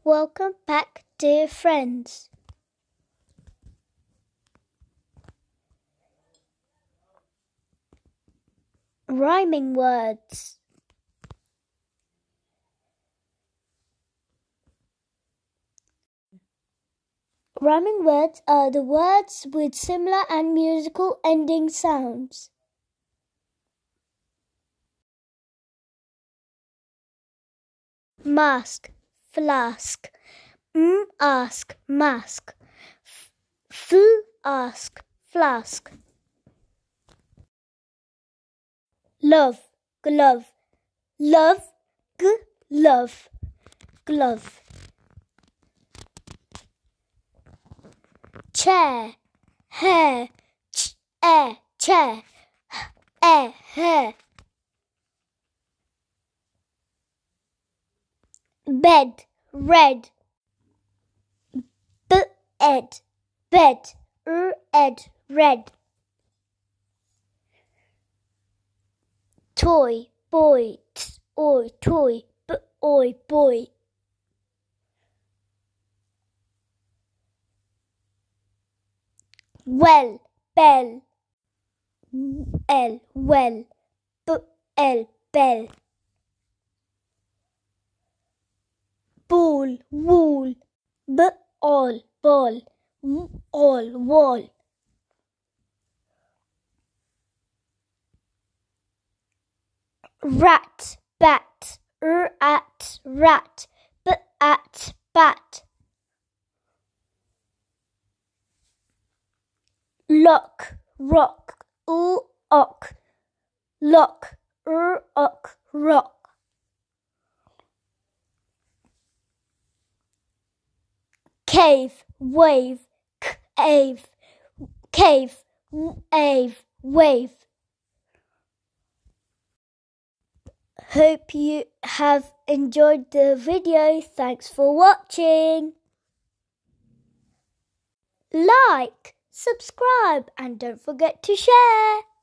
Welcome back, dear friends. Rhyming words. Rhyming words are the words with similar and musical ending sounds. Mask, flask. Ask, mask. Ask, flask. Love, glove. Love, love, glove. Chair, hair, chair, hair. Bed, red. Bed, red. Toy, boy, toy, boy. Well, bell, well, bell. Ball, wool, all, ball, all, wall. Rat, bat, rat, bat. Lock, rock, lock, rock. Cave, wave, cave, wave. Hope you have enjoyed the video. Thanks for watching. Like, subscribe, and don't forget to share.